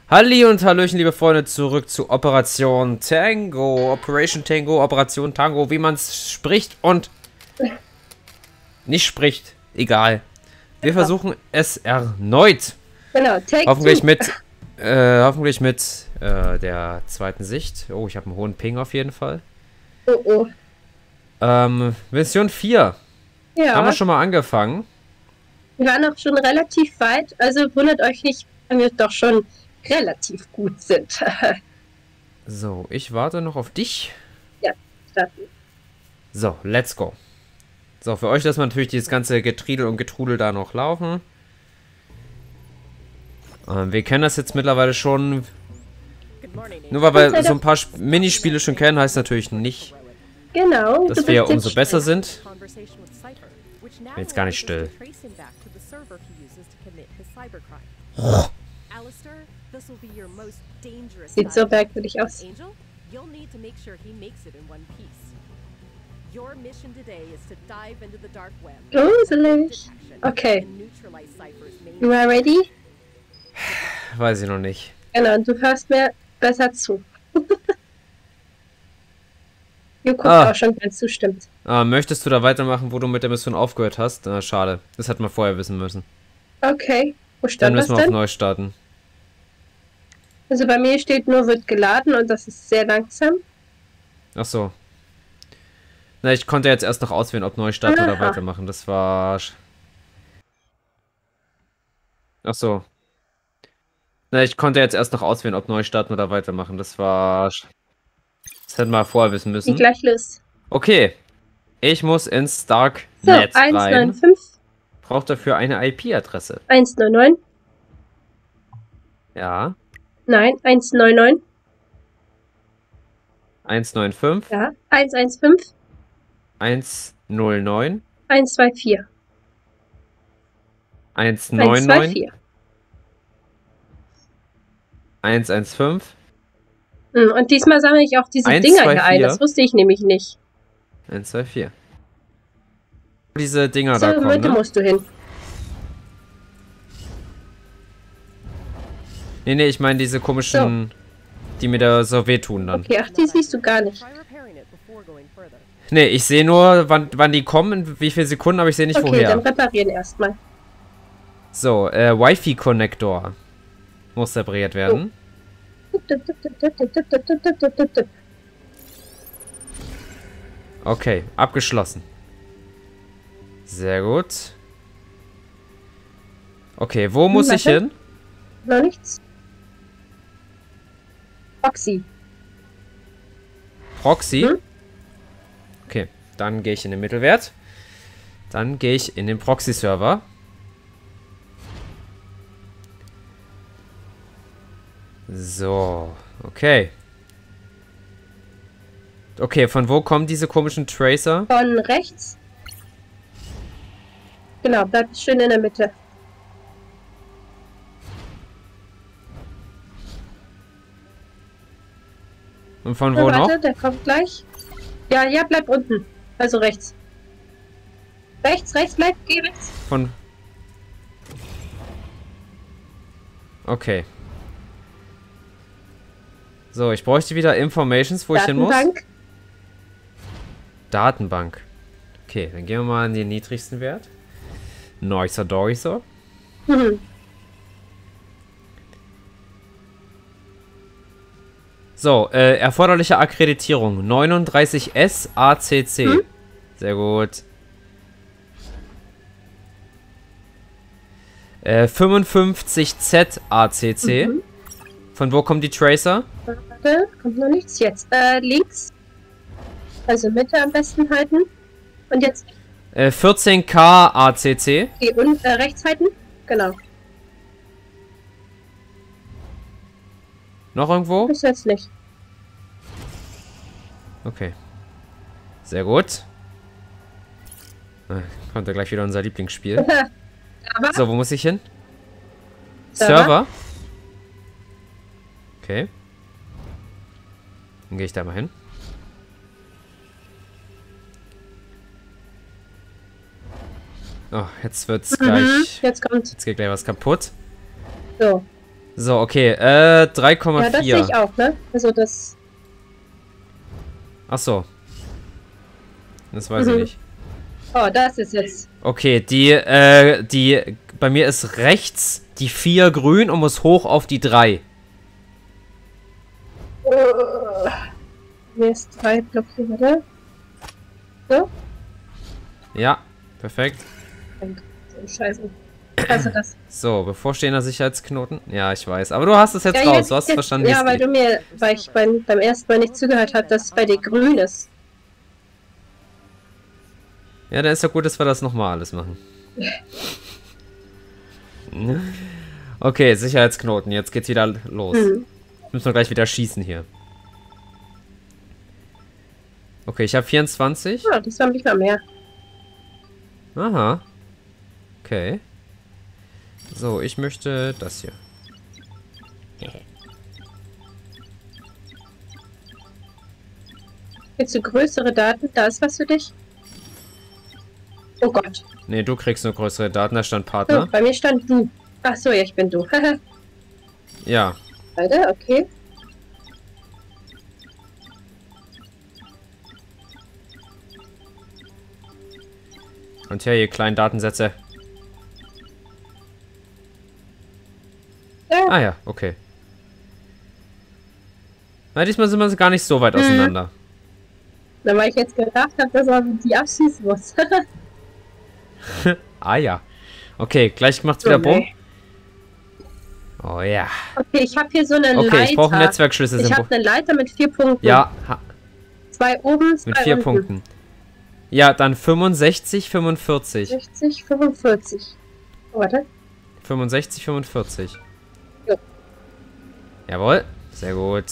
Halli und Hallöchen, liebe Freunde, zurück zu Operation Tango, Operation Tango, Operation Tango, wie man es spricht und nicht spricht, egal. Wir versuchen es erneut. Genau, take Hoffentlich two. mit der zweiten Sicht. Oh, ich habe einen hohen Ping auf jeden Fall. Oh, oh. Mission 4. Ja, Haben wir schon mal angefangen. wir waren auch schon relativ weit, also wundert euch nicht, wenn wir doch schon relativ gut sind. So, ich warte noch auf dich. Ja, starten. So, let's go. So, für euch lassen wir natürlich dieses ganze Getriedel und Getrudel da noch laufen. Wir kennen das jetzt mittlerweile schon. Nur weil wir so ein paar Minispiele schon kennen, heißt natürlich nicht, Genau, dass wir umso besser sind. Ich bin jetzt gar nicht still. Sieht so merkwürdig aus. Gruselig. Okay. You are ready? Weiß ich noch nicht. Genau, du hörst mir besser zu. Du guckst auch schon, wenn es zustimmt. Möchtest du da weitermachen, wo du mit der Mission aufgehört hast? Schade. Das hätten wir vorher wissen müssen. Okay. Wo Dann stand das müssen wir auf denn? neu starten. Also bei mir steht nur, wird geladen und das ist sehr langsam. Ach so. Na, ich konnte jetzt erst noch auswählen, ob neu starten oder Aha. weitermachen. Das war... Ach so. Na, ich konnte jetzt erst noch auswählen, ob neu starten oder weitermachen. Das war... Das hätten wir vorher wissen Wie müssen. gleich los. Okay. Ich muss ins So, Darknet rein. 195, Braucht dafür eine IP-Adresse. 199, Ja. nein, 199, 195, ja, 115, 109, 124, 199, 124. 115. Und diesmal sammle ich auch diese 1, Dinger 2, hier ein. 4. Das wusste ich nämlich nicht. 1, 2, 4. Diese Dinger So, da in kommen, Mitte ne? musst du hin. Nee, ich meine diese komischen, die mir da so wehtun dann. Okay, ach, die siehst du gar nicht. Nee, ich sehe nur, wann die kommen, in wie viele Sekunden, aber ich sehe nicht Okay, woher. dann reparieren erstmal. So, Wi-Fi-Connector muss repariert werden. Okay, abgeschlossen. Sehr gut. Okay, wo muss ich hin? Noch nichts. Proxy. Proxy? Hm? Okay, dann gehe ich in den Mittelwert. Dann gehe ich in den Proxy-Server. So, okay. Okay, von wo kommen diese komischen Tracer? Von rechts. Genau, bleib schön in der Mitte. Und von So, wo noch? warte, der kommt gleich. Ja, ja, bleib unten. Also rechts. Rechts, bleib, geh rechts. Von... Okay. So, ich bräuchte wieder Informations, wo ich hin muss. Datenbank. Datenbank. Okay, dann gehen wir mal in den niedrigsten Wert. Nicer Doricer. Hm. So, erforderliche Akkreditierung. 39S ACC. Hm? Sehr gut. 55Z ACC. Mhm. Von wo kommen die Tracer? Warte, kommt noch nichts. Jetzt links. Also Mitte am besten halten. Und jetzt 14K ACC. okay, und rechts halten. Genau. Noch irgendwo? Bis jetzt nicht. Okay. Sehr gut. Kommt ja gleich wieder unser Lieblingsspiel. Aber So, wo muss ich hin? Server. Server. Okay. Dann gehe ich da mal hin. Oh, jetzt wird's gleich. Jetzt kommt. Jetzt geht gleich was kaputt. So. So, okay. Ja, das sehe 3,4. ich auch, ne? Also das... Ach so. Das weiß ich nicht. Oh, das ist jetzt... Okay, bei mir ist rechts die 4 grün und muss hoch auf die 3. Mir ist 3 blockiert, oder? So? Ja, perfekt. So, scheiße. Also das. So, bevorstehender Sicherheitsknoten. Ja, ich weiß. Aber du hast es jetzt raus. Du hast verstanden, wie ja, es weil geht. du mir, weil ich beim ersten Mal nicht zugehört habe, dass es bei dir grün ist. Ja, dann ist ja gut, dass wir das nochmal alles machen. Okay, Sicherheitsknoten. Jetzt geht's wieder los. Müssen wir gleich wieder schießen hier. Okay, ich habe 24. Ja, das war nicht mal mehr. Aha. Okay. So, ich möchte das hier. Willst du größere Daten? Da ist was für dich? Oh Gott. Nee, du kriegst nur größere Daten, da stand Oh, Partner. bei mir stand du. Ach so, ja, ich bin du. Ja. Weiter, okay. Und hier, ihr kleinen Datensätze. Ja. Ah ja, okay. Na, diesmal sind wir gar nicht so weit auseinander. Na, weil ich jetzt gedacht habe, dass man die abschießen muss. Ah ja. Okay, gleich macht's So, wieder Bumm. nee. Oh ja. Okay, ich habe hier so eine Okay, Leiter. ich brauche einen Netzwerkschlüssel. Ich habe eine Leiter mit 4 Punkten. Ja, 2 oben, 2 mit 4 unten. Punkten. Ja, dann 65, 45. 60, 45. Oh, warte. 65, 45. Ja. Jawohl. Sehr gut.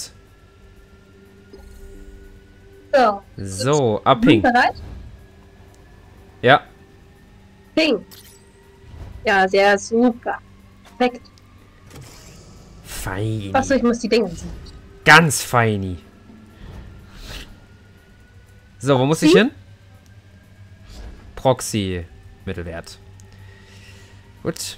So. So, Sind Upping. bereit? Ja. Ping. Ja, sehr super. Perfekt. Feini. Achso, ich muss die Dinger sehen. Ganz feini. So, wo muss ich hin? Proxy. Mittelwert. Gut.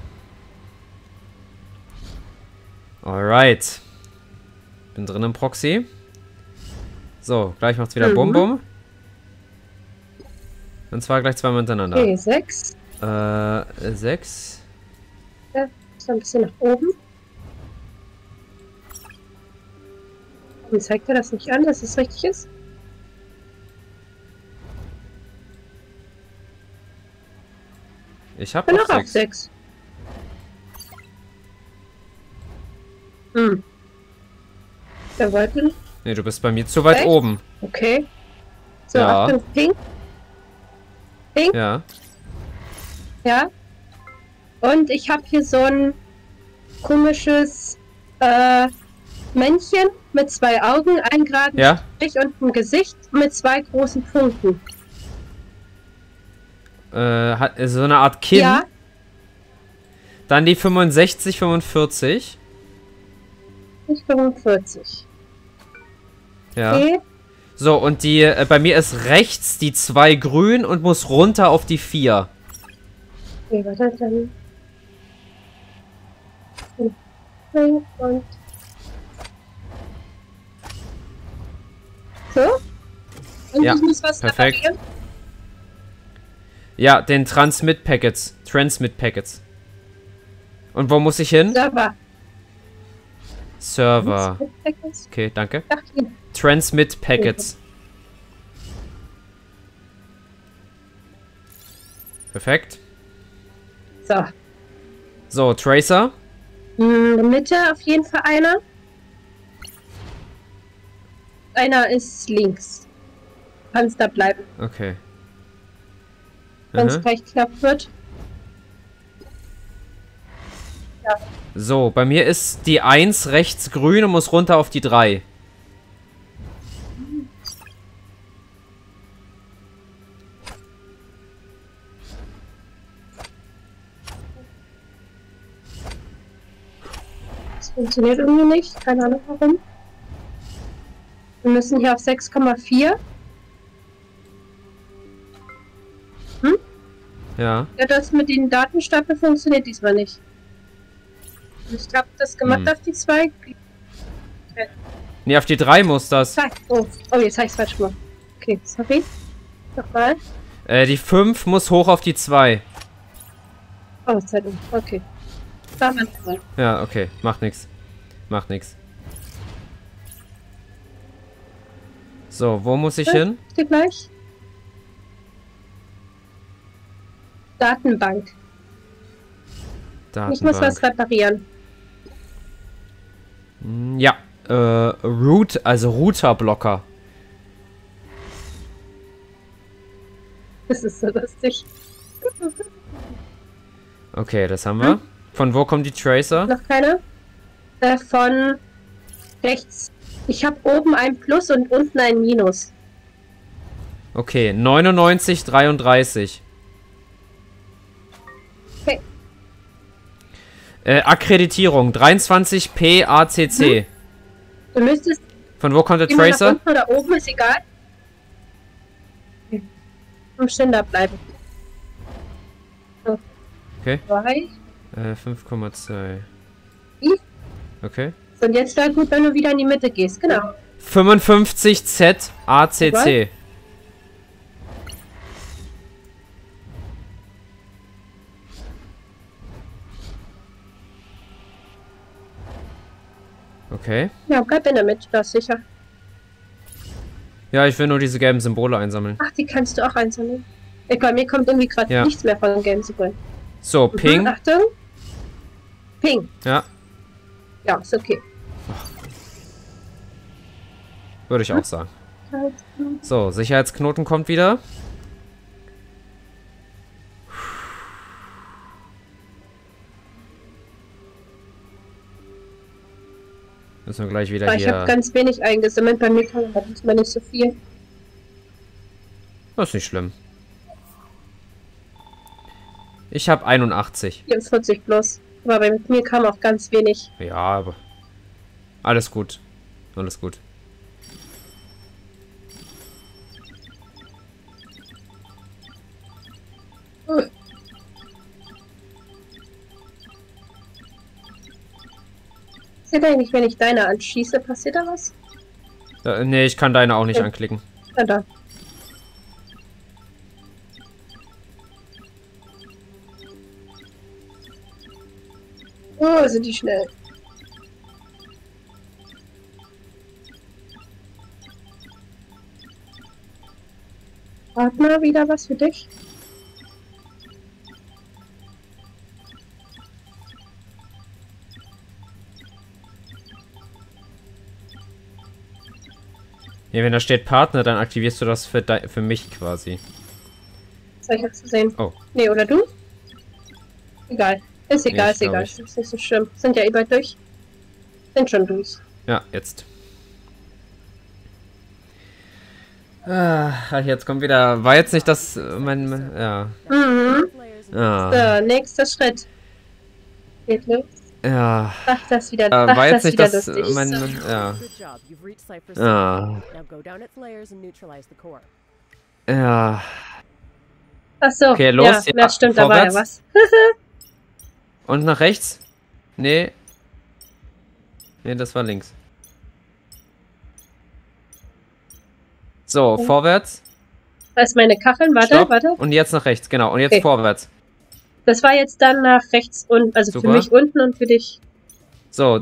Alright. Bin drin im Proxy. So, gleich macht's wieder Bum Bum. Und zwar gleich zweimal hintereinander. Okay, 6. 6. Ja, so ein bisschen nach oben. Und zeigt er das nicht an, dass es richtig ist? Ich hab Bin auch auch auf 6. 6. Hm. Der wollten. Nee, du bist bei mir zu weit Echt? oben. Okay. So, Ja. Achtung, Ping. Ja. Ja. Und ich habe hier so ein komisches Männchen mit 2 Augen, einen geraden Ja. Strich und ein Gesicht mit 2 großen Punkten. Hat so eine Art Kinn. Ja, Dann die 65, 45. nicht 45. Ja. Okay. So, und die, bei mir ist rechts die 2 grün und muss runter auf die 4. Okay, warte, dann. Und. So. Und Ja, ich muss was perfekt. reparieren. Ja, den Transmit Packets. Und wo muss ich hin? Server. Server. Okay, danke. Ach, hier. Transmit Packets. Perfekt. So. So, Tracer. In der Mitte auf jeden Fall einer. Einer ist links. Kannst da bleiben, Okay. wenn es Aha. gleich knapp wird. Ja. So, bei mir ist die 1 rechts grün und muss runter auf die 3. Das funktioniert irgendwie nicht. Keine Ahnung warum. Wir müssen hier auf 6,4. Ja. Ja, das mit den Datenstapeln funktioniert diesmal nicht. Ich habe das gemacht auf die 2. Nee, auf die 3 muss das. Oh, jetzt habe ich es falsch gemacht. Okay, sorry. Nochmal. Die 5 muss hoch auf die 2. Oh, Zeitung. Okay. Da haben wir. Ja, okay. Macht nix. Macht nix. So, wo muss ich hin? Steht gleich. Datenbank. Ich muss was reparieren. Ja. Also Routerblocker. Das ist so lustig. Okay, das haben wir. Von wo kommen die Tracer? Noch keine? Von rechts. Ich habe oben ein Plus und unten ein Minus. Okay, 99, 33. Okay. Akkreditierung, 23P ACC. Du müsstest... Von wo kommt der immer Tracer? nach unten oder oben, ist egal. Okay. Im Ständer bleiben. So. Okay. 2. 5,2. Okay. Und jetzt wäre gut, wenn du wieder in die Mitte gehst. Genau. 55Z ACC. Okay. Ja, bleib in der Mitte, das ist sicher. Ja, ich will nur diese gelben Symbole einsammeln. Ach, die kannst du auch einsammeln. Bei mir kommt irgendwie gerade nichts mehr von den gelben Symbolen. So, Ping. Achtung. Ping. Ja. Ja, ist okay. Würde ich auch sagen. So, Sicherheitsknoten kommt wieder. Müssen wir gleich wieder Ich hier... habe ganz wenig eingesammelt, bei mir kann man diesmal nicht so viel. Das ist nicht schlimm. Ich habe 81. 44 bloß. Aber bei mir kam auch ganz wenig. Ja, aber... Alles gut. Alles gut. Passiert eigentlich, wenn ich deine anschieße, passiert da was? Nee, ich kann deine auch nicht anklicken. Na da. Oh, sind die schnell. Partner, wieder was für dich? Ja, wenn da steht Partner, dann aktivierst du das für mich quasi. Soll ich jetzt zu sehen? Oh. Nee, oder du? Egal. Ist egal, Nee, ist egal. Ist nicht so schlimm. Sind ja eh bald durch. Sind schon durch. Ja, jetzt. Ah, jetzt kommt wieder... War jetzt nicht das... ja. Mhm. Ah. So, nächster Schritt. Geht los. Ja. Ach, das wieder, war jetzt nicht das... lustig. ja. Ah. Ja. Ach so, Okay, los, ja, ja, das stimmt, da war ja was. Und nach rechts? Nee. Nee, das war links. So, vorwärts. Da ist meine Kacheln, warte, Stopp. warte. Und jetzt nach rechts, genau. Und jetzt Okay. vorwärts. Das war jetzt dann nach rechts und also Super. für mich unten und für dich. So,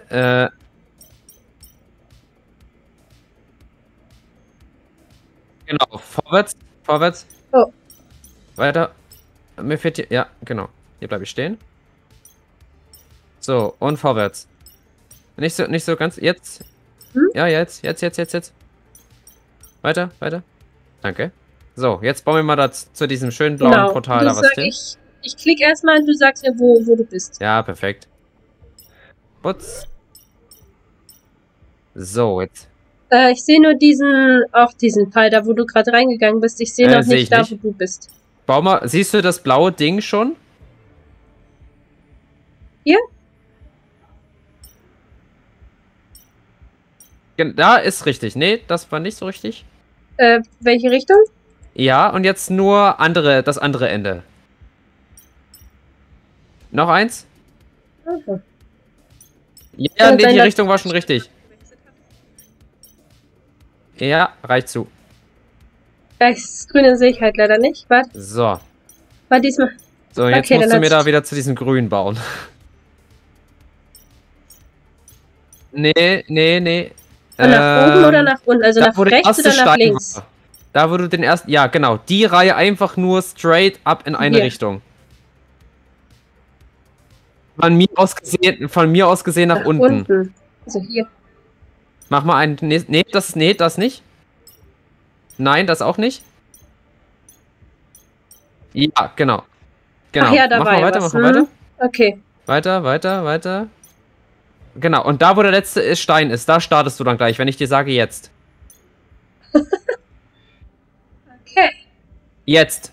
genau, vorwärts, vorwärts. Oh. Weiter. Mir fehlt hier, ja, genau. Hier bleibe ich stehen. So, und vorwärts. Nicht so ganz, jetzt. Hm? Ja, jetzt. Weiter, weiter. Danke. So, jetzt bauen wir mal das zu diesem schönen blauen Portal du da was sag, hin. ich klicke erstmal und du sagst mir, wo du bist. Ja, perfekt. Putz. So, jetzt. Ich sehe nur diesen Pfeil, da wo du gerade reingegangen bist. Ich sehe noch seh ich nicht da, nicht. wo du bist. Bau mal, siehst du das blaue Ding schon? Hier? Da ist richtig. Nee, das war nicht so richtig. Welche Richtung? Ja, und jetzt nur das andere Ende. Noch eins? Okay. Ja, nee, die Richtung war schon richtig. Ja, reicht zu. Das Grüne sehe ich halt leider nicht. Warte, So. war diesmal. So, jetzt Okay, musst dann du mir hat's- da wieder zu diesem Grün bauen. Nee, nee, nee. Und nach oben oder nach unten? Also Da, nach wo der rechts erste oder nach Stein links? war. Da, wo du den ersten... Ja, genau. Die Reihe einfach nur straight up in eine Hier. Richtung. Von mir aus gesehen nach unten. Also hier. Mach mal einen... Nee, das nicht. Nein, das auch nicht. Ja, genau. Genau. Ach ja, da mach war mal ja weiter, was. mach mal weiter. Okay. Weiter. Genau, und da, wo der letzte Stein ist, da startest du dann gleich, wenn ich dir sage jetzt. Okay. Jetzt.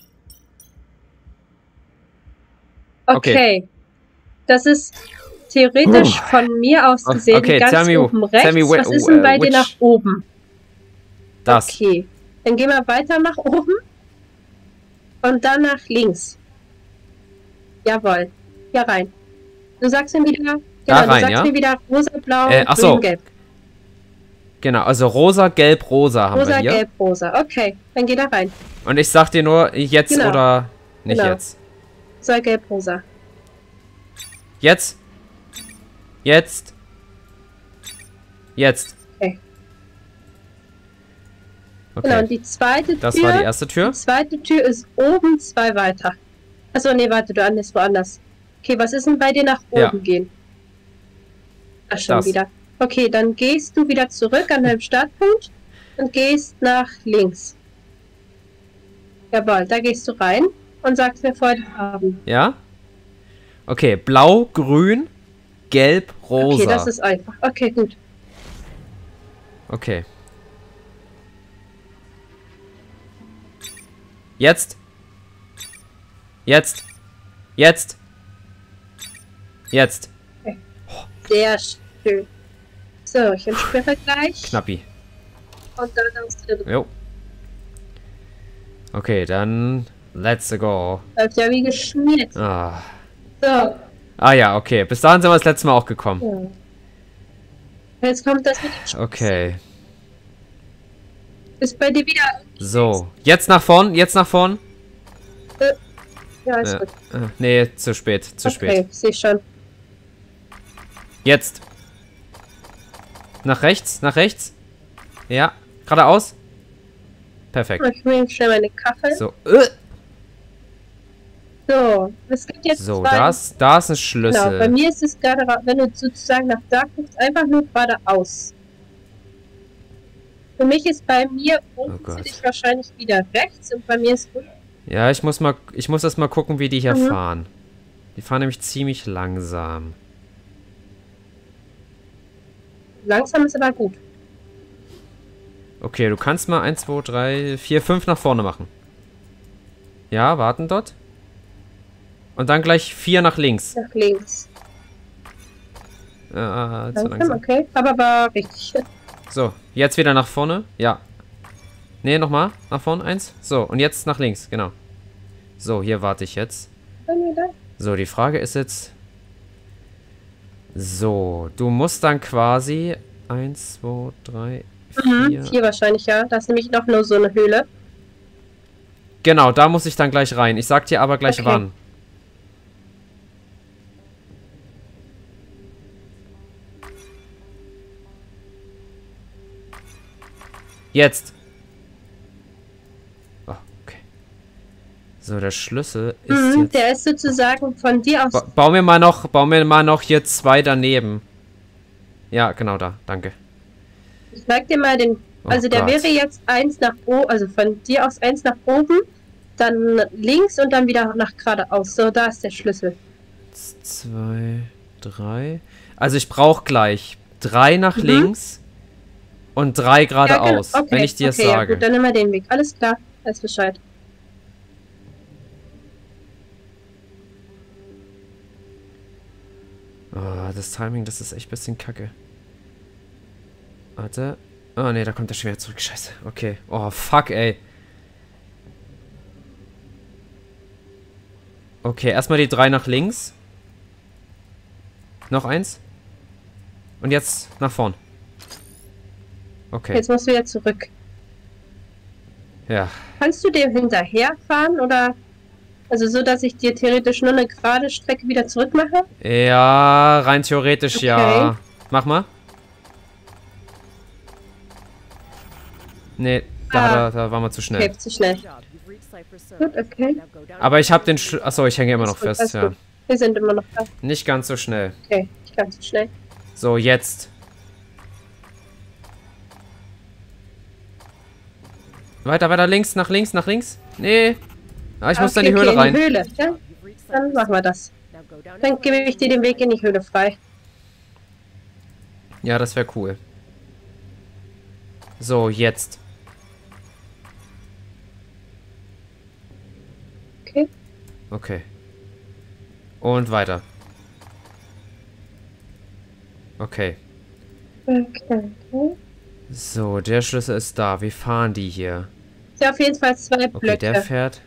Okay. Das ist theoretisch von mir aus gesehen Okay, ganz oben rechts. Was ist denn bei dir nach oben? Das. Okay. Dann gehen wir weiter nach oben. Und dann nach links. Jawohl. Hier rein. Du sagst mir wieder... Da Genau, rein, du sagst ja? mir wieder rosa, blau, ach so. grün, gelb. Genau, also rosa, gelb, rosa haben Rosa, wir hier. gelb, rosa. Okay, dann geh da rein. Und ich sag dir nur, jetzt Genau. oder nicht Genau. jetzt. Rosa, gelb, rosa. Jetzt. Jetzt. Okay. Okay. Genau, und die zweite Tür... Das war die erste Tür. Die zweite Tür ist oben 2 weiter. Achso, nee, warte, du andest woanders. Okay, was ist denn bei dir nach oben Ja. gehen? Ach, schon Das. wieder. Okay, dann gehst du wieder zurück an deinem Startpunkt und gehst nach links. Jawohl, da gehst du rein und sagst mir vorher die Farben. Ja? Okay, blau, grün, gelb, rosa. Okay, das ist einfach. Okay, gut. Okay. Jetzt. Jetzt. Jetzt. Jetzt. Sehr schön. So, ich entsperre gleich. Knappi. Und dann hast du den Jo. Okay, dann let's go. läuft ja wie geschmiert. Ah. So. Ah ja, okay. Bis dahin sind wir das letzte Mal auch gekommen. Ja. Jetzt kommt das mit dem Okay. Ist bei dir wieder. So. Jetzt nach vorn, jetzt nach vorn. Ja, ist gut. Nee, zu spät, zu Okay, spät. sehe schon. Jetzt. Nach rechts, nach rechts. Ja, geradeaus. Perfekt. Ich nehme schnell meine Kachel. So. So, es gibt jetzt So, zwei. da ist ein Genau, Schlüssel. bei mir ist es gerade, wenn du sozusagen nach da guckst, einfach nur geradeaus. Für mich ist bei mir oben Gott. für dich wahrscheinlich wieder rechts und bei mir ist unten. Ja, ich muss erst mal gucken, wie die hier Mhm. fahren. Die fahren nämlich ziemlich langsam. Langsam ist aber gut. Okay, du kannst mal 1, 2, 3, 4, 5 nach vorne machen. Ja, warten dort. Und dann gleich 4 nach links. Nach links. Zu Langsam, langsam. okay. Aber war richtig. So, jetzt wieder nach vorne. Ja. Nee, nochmal. Nach vorne. 1. So, und jetzt nach links. Genau. So, hier warte ich jetzt. Bei mir da. So, die Frage ist jetzt... So, du musst dann quasi 1, 2, 3, 4... 4 wahrscheinlich, ja. Da ist nämlich noch nur so eine Höhle. Genau, da muss ich dann gleich rein. Ich sag dir aber gleich Okay. wann. Jetzt. Oh, okay. So, der Schlüssel ist jetzt... Der ist sozusagen von dir aus. Bau mir mal noch hier 2 daneben. Ja, genau da. Danke. Ich zeig dir mal den. Oh Also der Gott. wäre jetzt 1 nach oben, also von dir aus 1 nach oben, dann links und dann wieder nach geradeaus. So, da ist der Schlüssel. 2, 3. Also ich brauche gleich 3 nach links und 3 geradeaus, genau. Okay, wenn ich dir es okay, sage. Ja, gut, dann nehmen wir den Weg. Alles klar, weiß Bescheid. Oh, das Timing, das ist echt ein bisschen kacke. Warte. Oh ne, da kommt er schon wieder zurück. Scheiße. Okay. Oh, fuck, ey. Okay, erstmal die 3 nach links. Noch eins. Und jetzt nach vorn. Okay. Jetzt musst du wieder zurück. Ja. Kannst du dem hinterherfahren oder... Also so, dass ich dir theoretisch nur eine gerade Strecke wieder zurück mache? Ja, rein theoretisch Okay. ja. Mach mal. Nee, da waren wir zu schnell. Okay, zu schnell. Gut, okay. Aber ich habe den Achso, ich hänge immer noch Alles gut, fest, alles ja. gut. Wir sind immer noch da. Nicht ganz so schnell. Okay, nicht ganz so schnell. So, jetzt. Weiter, weiter, links, nach links, nach links. Nee. Ah, ich muss da in die Höhle rein. In die Höhle, ja? Dann machen wir das. Dann gebe ich dir den Weg in die Höhle frei. Ja, das wäre cool. So, jetzt. Okay. Okay. Und weiter. Okay. Okay. So, der Schlüssel ist da. Wir fahren die hier. Ist ja auf jeden Fall 2 Okay, Blöcke. der fährt.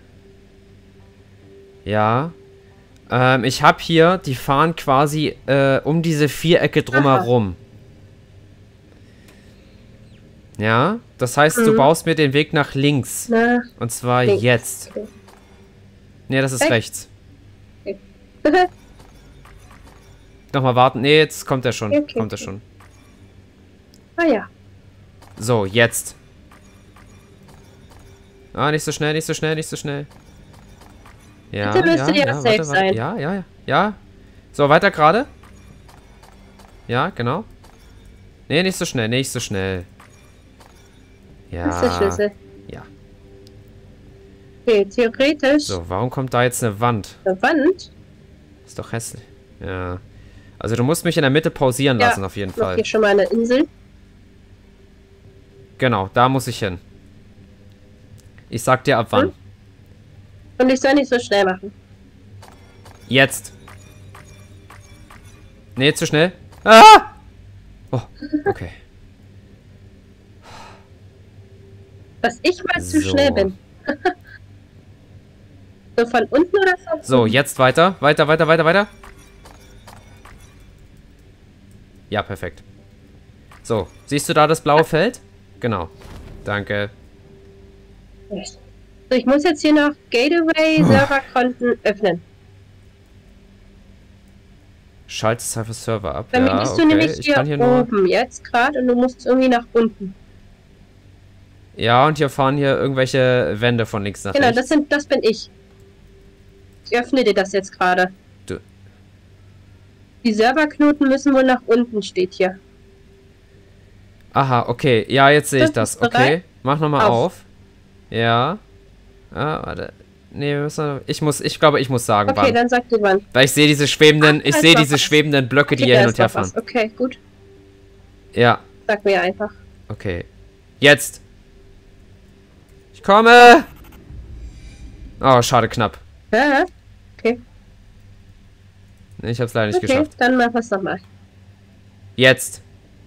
Ja. Ich habe hier, die fahren quasi um diese Vierecke drumherum. Ja, das heißt, du baust mir den Weg nach links. Na, Und zwar links. jetzt. Okay. Nee, das ist Weg. rechts. Okay. Nochmal warten. Nee, jetzt kommt er schon. Okay, Kommt er okay. schon. Ah ja. So, jetzt. Ah, nicht so schnell, nicht so schnell, nicht so schnell. Ja, Bitte müsste ja safe warte. sein. Ja, ja, ja. Ja. So, weiter gerade. Ja, genau. Nee, nicht so schnell, nicht so schnell. Ja. Das ist der Schlüssel. Ja. Okay, theoretisch. So, warum kommt da jetzt eine Wand? Eine Wand. Ist doch hässlich. Ja. Also du musst mich in der Mitte pausieren Ja, lassen, auf jeden Noch Fall. hier schon mal eine Insel. Genau, da muss ich hin. Ich sag dir ab wann. Und ich soll nicht so schnell machen. Jetzt. Nee, zu schnell. Ah! Oh, okay. Dass ich mal zu So. schnell bin. So von unten oder von oben? So, jetzt weiter. Weiter, weiter, weiter, weiter. Ja, perfekt. So, siehst du da das blaue Feld? Genau. Danke. So, ich muss jetzt hier noch Gateway Serverkonten öffnen. Schalte Cypher Server ab. Dann Ja, bist du okay. nämlich Ich hier, kann hier nur... oben jetzt gerade und du musst irgendwie nach unten. Ja, und hier fahren hier irgendwelche Wände von links nach Genau, rechts. das bin ich. Ich öffne dir das jetzt gerade. Du- Die Serverknoten müssen wohl nach unten, steht hier. Aha, okay. Ja, jetzt sehe ich Bist das. du Okay, bereit? mach nochmal Auf. auf. Ja. Ah, warte. Nee, wir müssen... Ich glaube, ich muss sagen, Okay, wann. dann sag dir wann. Weil ich sehe diese schwebenden... Ich da sehe ist noch diese was. schwebenden Blöcke, die Okay, hier da hin ist und her noch was. fahren. Okay, gut. Ja, Sag mir einfach. okay. Jetzt. Ich komme! Oh, schade, knapp. Ja, okay. Nee, ich hab's leider nicht Okay, geschafft. dann mach es nochmal. Jetzt.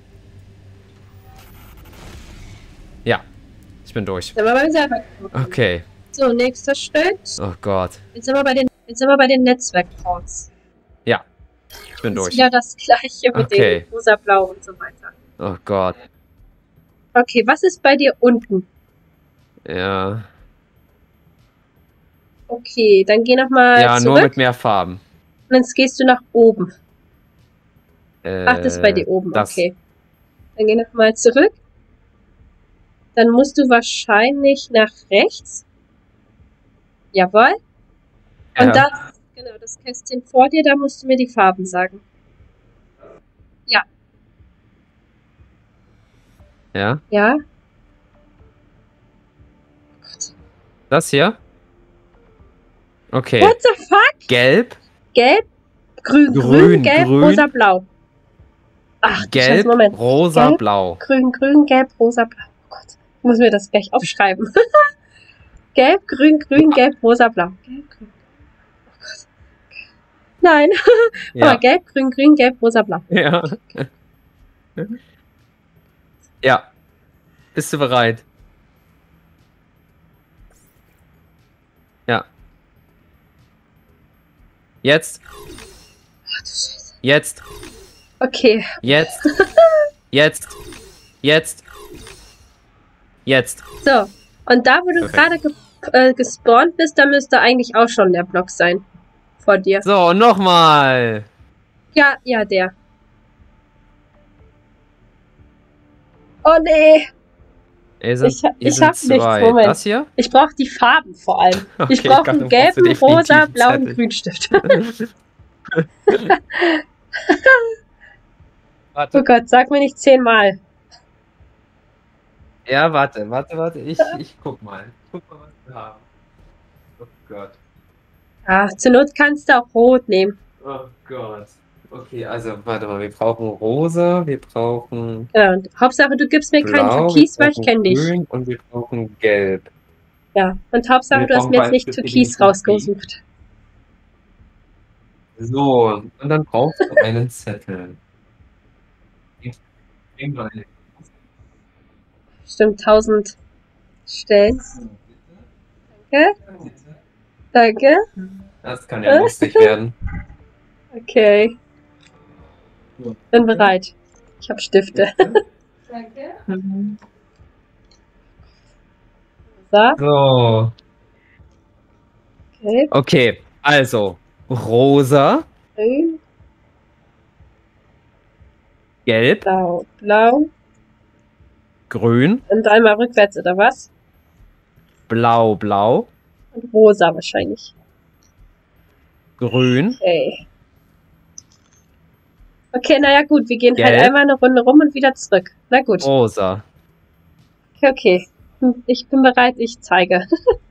Ja. Ich bin durch. Sind wir beim Serverknoten. Okay. So, nächster Schritt. Oh Gott. Jetzt sind wir bei den Netzwerkports. Ja. Ich bin Das ist durch. wieder das gleiche mit Okay. dem rosa, blau und so weiter. Oh Gott. Okay, was ist bei dir unten? Ja. Okay, dann geh nochmal Ja, nur zurück mit mehr Farben. und jetzt gehst du nach oben. Ach, das ist bei dir oben, das. okay. Dann geh nochmal zurück. Dann musst du wahrscheinlich nach rechts. Jawohl. Und Ja. genau, das Kästchen vor dir, da musst du mir die Farben sagen. Ja. Ja? Das hier? Okay. What the fuck? Gelb, Gelb, grün, Grün, gelb, grün. rosa, blau. Ach, Scheiße, gelb, Moment. rosa, Gelb. blau. Grün, grün, gelb, rosa, blau. Oh Gott, ich muss mir das gleich aufschreiben. Gelb, grün, gelb, rosa, blau. Gelb, grün. Oh Gott. Nein. Ja. Aber gelb, grün, gelb, rosa, blau. Ja. Ja. Bist du bereit? Ja. Jetzt. Ach du Scheiße. Jetzt. Okay. Jetzt. Jetzt. Jetzt. Jetzt. So. Und da, wo du gerade gespawnt bist, da müsste eigentlich auch schon der Block sein. Vor dir. So, und nochmal. Ja, ja, der. Oh nee. Ich hab nichts. Moment. Das hier? Ich brauche die Farben vor allem. Okay, ich brauche einen gelben, rosa, blauen Zettel. Grünstift. Warte. Oh Gott, sag mir nicht 10-mal. Ja, warte. Ich guck mal. Was wir haben. Oh Gott. Ah, zur Not kannst du auch rot nehmen. Oh Gott. Okay, also, warte mal. Wir brauchen rosa, wir brauchen Ja, und Hauptsache, du gibst mir keinen blau, Türkis, wir weil ich brauchen kenne dich. grün und wir brauchen gelb. Ja, und Hauptsache, Wir du hast brauchen mir jetzt nicht beides Türkis definitiv. rausgesucht. So, und dann brauchst du einen Zettel. Stimmt, 1000 Stellen. Danke. Danke. Das kann ja lustig werden. Okay. Bin bereit. Ich habe Stifte. Danke. So, So. okay. Okay, also rosa, Grün, gelb, blau, blau. grün, Und einmal rückwärts, oder was? blau, blau, Und rosa wahrscheinlich. grün, Okay. Okay, naja gut, wir gehen halt Gelb. einmal eine Runde rum und wieder zurück. Na gut. rosa. Okay, okay. Ich bin bereit, ich zeige.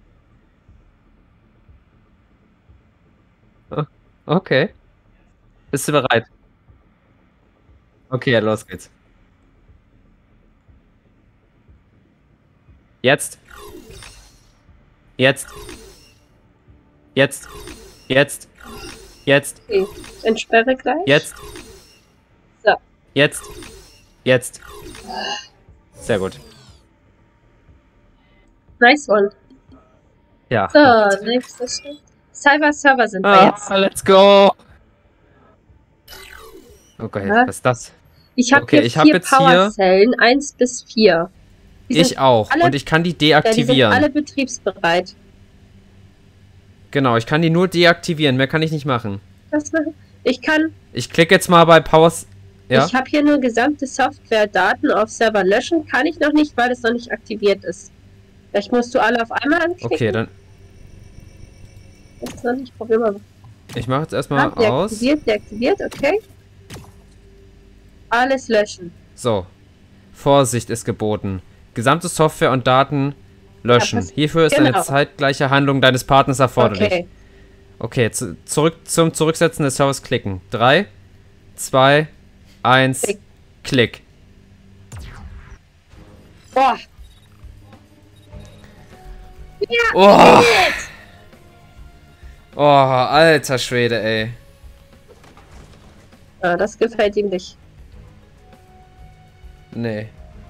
Okay. Bist du bereit? Okay, los geht's. Jetzt. Jetzt. Jetzt. Jetzt. Jetzt. Okay, entsperre gleich. Jetzt. So. Jetzt. Jetzt. Sehr gut. Nice one. Ja. So, nächstes Schritt. Cyber-Server sind wir jetzt. Let's go. Okay, Ja. was ist das? Ich habe Okay, hier ich hab 4 jetzt hier- Powerzellen, 1 bis 4. Die Ich sind auch. alle- Und ich kann die Ja, die sind deaktivieren. alle betriebsbereit. Genau, ich kann die nur deaktivieren. Mehr kann ich nicht machen. Was machen? Ich kann, Ich klicke jetzt mal bei Powers. Ja? ich habe hier nur gesamte Software-Daten auf Server löschen. Kann ich noch nicht, weil es noch nicht aktiviert ist. Vielleicht musst du alle auf einmal anklicken. Okay, dann. Das ist noch nicht. Probier mal. Ich mache jetzt erstmal aus. Deaktiviert, okay. Alles löschen. So. Vorsicht ist geboten. Gesamte Software und Daten löschen. Ja, Hierfür ist genau. eine zeitgleiche Handlung deines Partners erforderlich. Okay. Okay, zurück zum Zurücksetzen des Servers klicken. 3, 2, 1, Klick. Klick. Boah. Oh! Oh, alter Schwede, ey. Ah, das gefällt ihm nicht. Nee.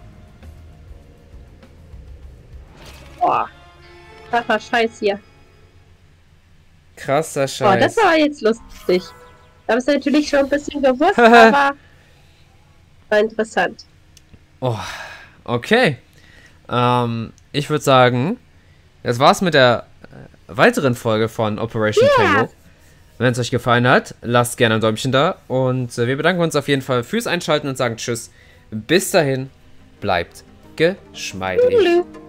Boah. Das war scheiß hier. Krasser Boah, Scheiß. das war jetzt lustig. Wir haben es natürlich schon ein bisschen gewusst, aber war interessant. Oh, okay. Ich würde sagen, das war's mit der weiteren Folge von Operation Tango. Wenn es euch gefallen hat, lasst gerne ein Däumchen da. Und wir bedanken uns auf jeden Fall fürs Einschalten und sagen Tschüss. Bis dahin, bleibt geschmeidig. Tschüss.